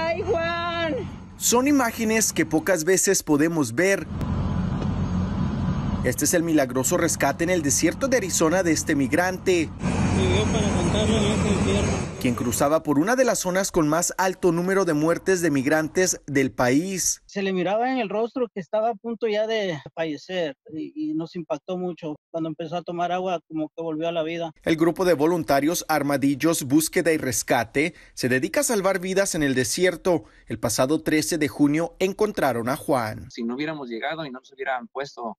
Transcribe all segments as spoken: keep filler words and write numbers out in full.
¡Ay, Juan! Son imágenes que pocas veces podemos ver. Este es el milagroso rescate en el desierto de Arizona de este migrante, quien cruzaba por una de las zonas con más alto número de muertes de migrantes del país. Se le miraba en el rostro que estaba a punto ya de fallecer y, y nos impactó mucho. Cuando empezó a tomar agua, como que volvió a la vida. El grupo de voluntarios Armadillos Búsqueda y Rescate se dedica a salvar vidas en el desierto. El pasado trece de junio encontraron a Juan. Si no hubiéramos llegado y no nos hubieran puesto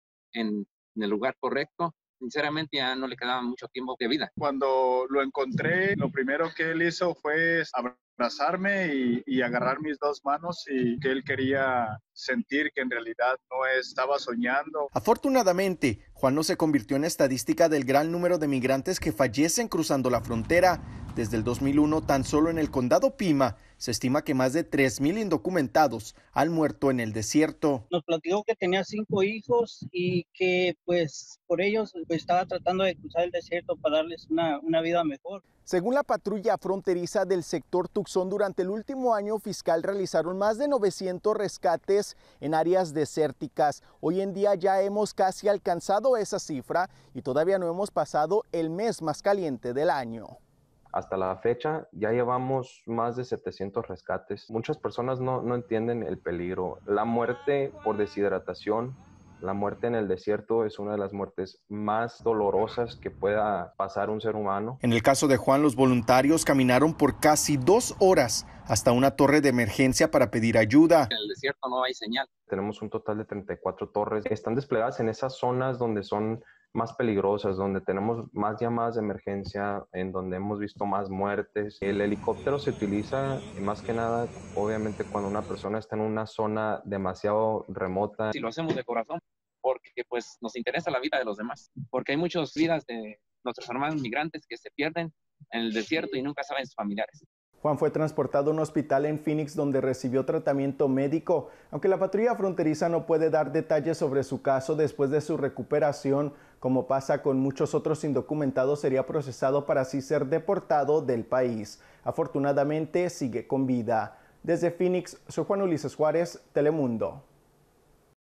en, en el lugar correcto, sinceramente ya no le quedaba mucho tiempo de vida. Cuando lo encontré, lo primero que él hizo fue abrazarme y, y agarrar mis dos manos, y que él quería sentir que en realidad no estaba soñando. Afortunadamente, Juan no se convirtió en estadística del gran número de migrantes que fallecen cruzando la frontera. Desde el dos mil uno, tan solo en el condado Pima, se estima que más de tres mil indocumentados han muerto en el desierto. Nos platicó que tenía cinco hijos y que pues por ellos pues, estaba tratando de cruzar el desierto para darles una, una vida mejor. Según la patrulla fronteriza del sector Tucson, durante el último año fiscal realizaron más de novecientos rescates en áreas desérticas. Hoy en día ya hemos casi alcanzado esa cifra y todavía no hemos pasado el mes más caliente del año. Hasta la fecha ya llevamos más de setecientos rescates. Muchas personas no, no entienden el peligro. La muerte por deshidratación, la muerte en el desierto es una de las muertes más dolorosas que pueda pasar un ser humano. En el caso de Juan, los voluntarios caminaron por casi dos horas hasta una torre de emergencia para pedir ayuda. En el desierto no hay señal. Tenemos un total de treinta y cuatro torres. Están desplegadas en esas zonas donde son más peligrosas, donde tenemos más llamadas de emergencia, en donde hemos visto más muertes. El helicóptero se utiliza más que nada, obviamente, cuando una persona está en una zona demasiado remota. Si lo hacemos de corazón, porque pues nos interesa la vida de los demás, porque hay muchas vidas de nuestros hermanos migrantes que se pierden en el desierto y nunca saben sus familiares. Juan fue transportado a un hospital en Phoenix donde recibió tratamiento médico. Aunque la patrulla fronteriza no puede dar detalles sobre su caso después de su recuperación, como pasa con muchos otros indocumentados, sería procesado para así ser deportado del país. Afortunadamente sigue con vida. Desde Phoenix, soy Juan Ulises Juárez, Telemundo.